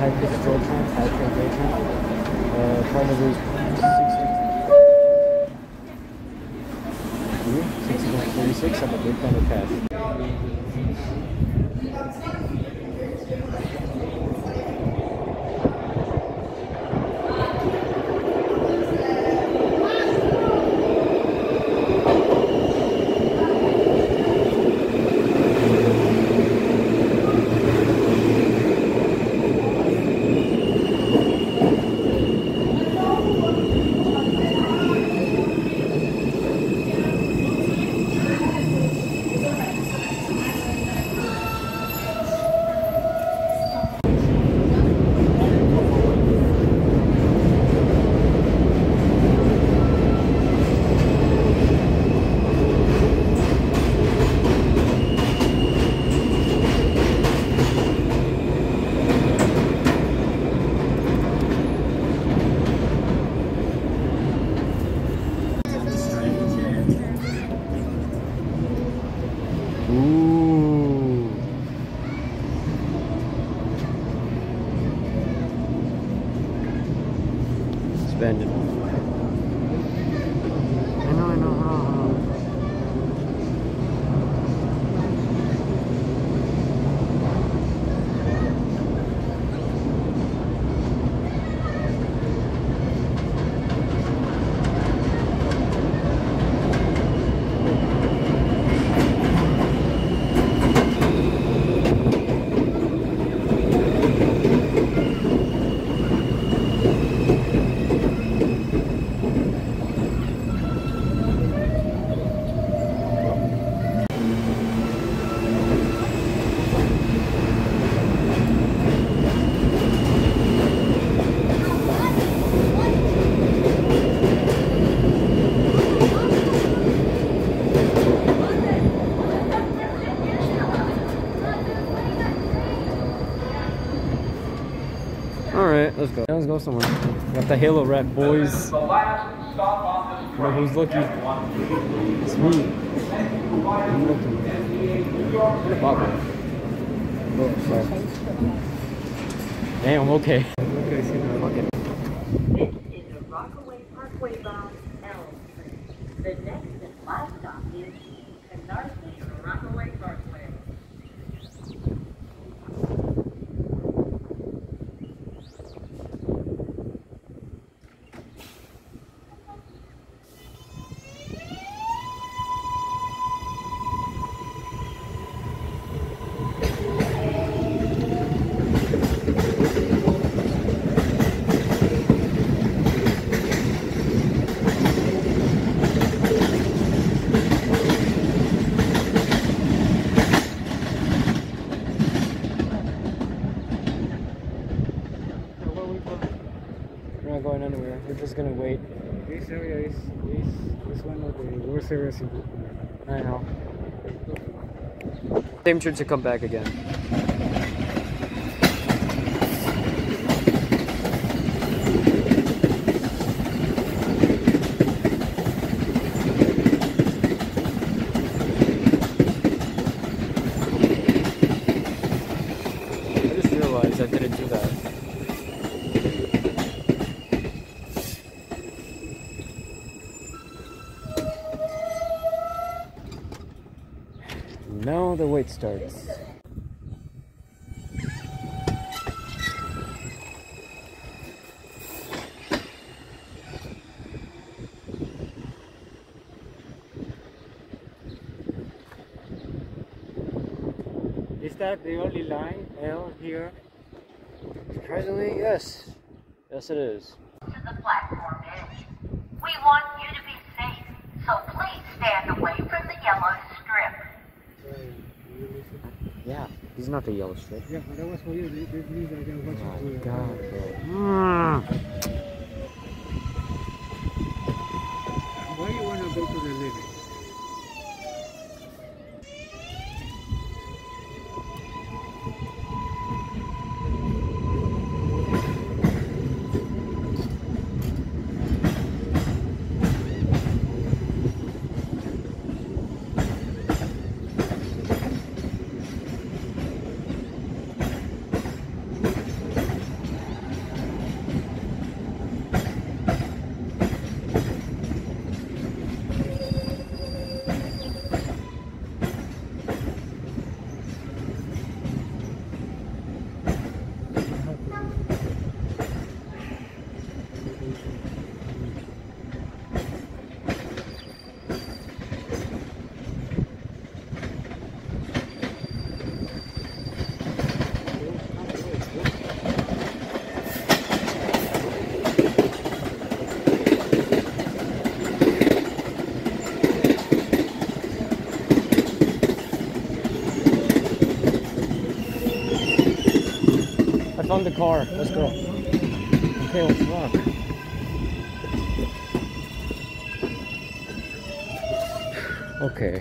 Taipei Jotron, Taipei Jotron. Carnival 6136. I'm a big fan of cash. Spending. I know. Hold on. Alright, let's go. Let's go somewhere. We got the Halo Rat boys. You know who's lucky? It's me. I'm lucky. Bobby. Oh, sorry. Damn, okay. Fuck it. This is a Rockaway Parkway bound Elm Street. The next and last stop is Canarsie Rockaway Parkway. We're not going anywhere. We're just gonna wait. This area is one of the worst areas in I know. Same church to come back again. I just realized I didn't do that. Now the wait starts. Is that the only line L here? Surprisingly, yes. Yes, it is. To the platform edge. We want you to be safe, so please stand away from the yellow strip. Yeah, he's not the yellow strip. Yeah, that was for you. This means I can watch Oh it. my god, bro. Why you want to go to the limit? I found the car. Let's go. Okay, let's walk. Okay.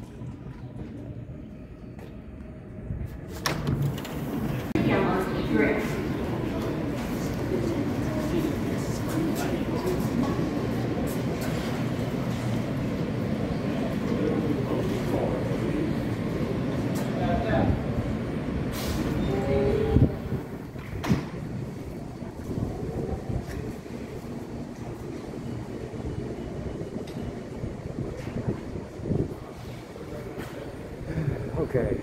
Okay.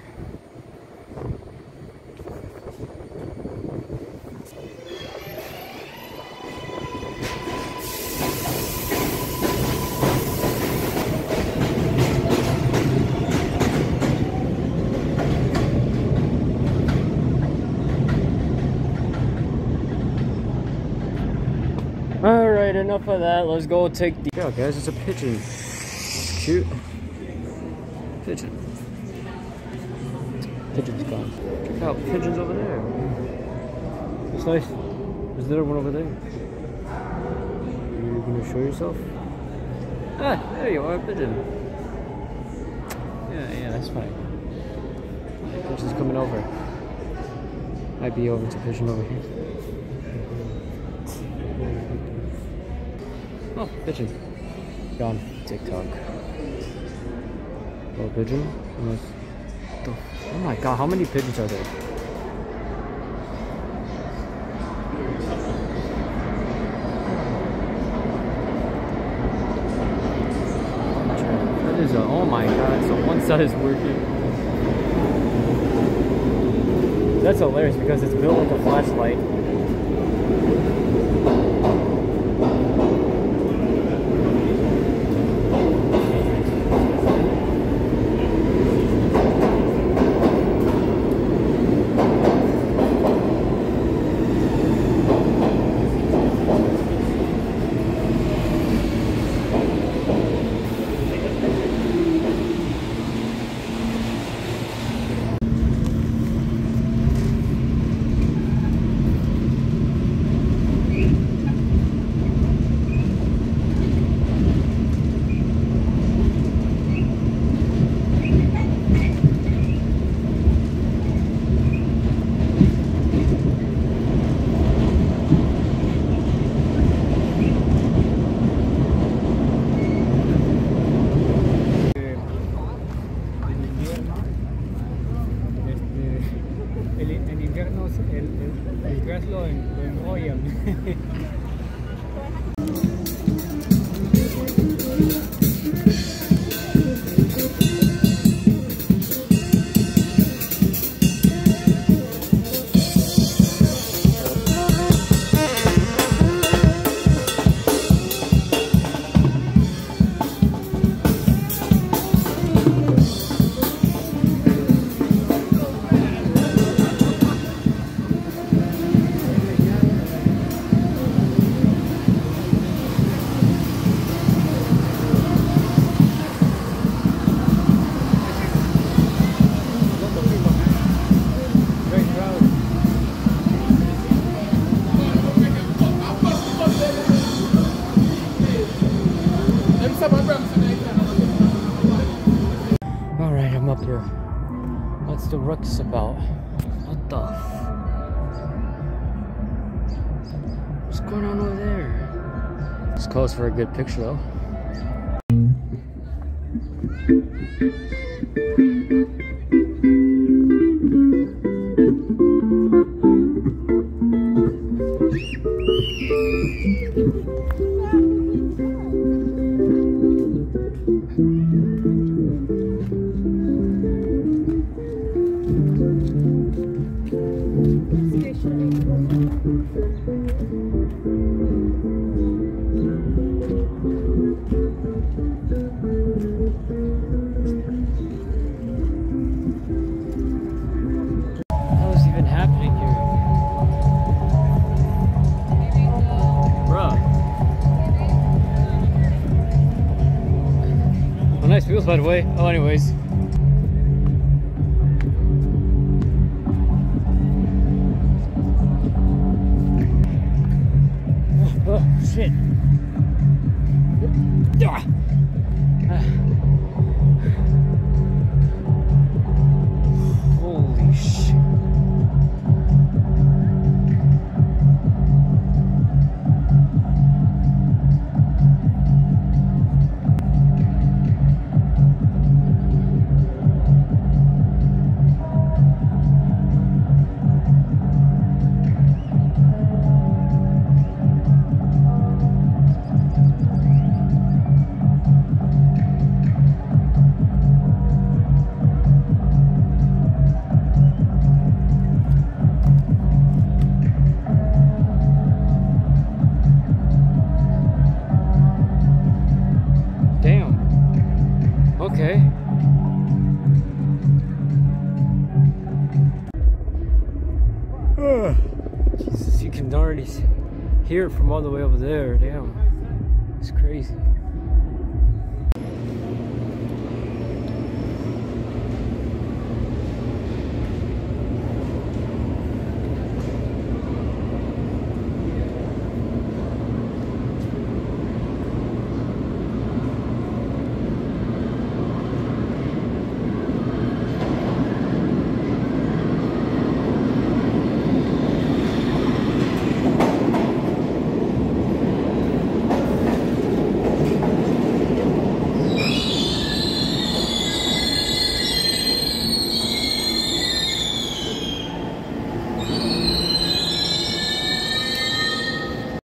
Alright, enough of that. Let's go take the... Yeah, guys, it's a pigeon. It's cute. Pigeon. Pigeon's gone. Check out pigeons over there. It's nice. There's another one over there. Are you gonna show yourself? Ah, there you are, pigeon. Yeah, that's fine. Pigeon's coming over. Might be over to pigeon over here. Oh, pigeon. Gone. TikTok. Oh, pigeon. Oh my god, how many pigeons are there? That is a, oh my god, so one side is working. That's hilarious because it's built like a flashlight. El gas lo enrollan. Alright, I'm up here. What's the ruckus about? What the what's going on over there? It's close for a good picture though. What's even happening here? Bruh. Oh, nice wheels by the way. Oh, anyways. shit. Ah. Holy shit. Okay. Jesus, you can already hear it from all the way over there. Damn. It's crazy.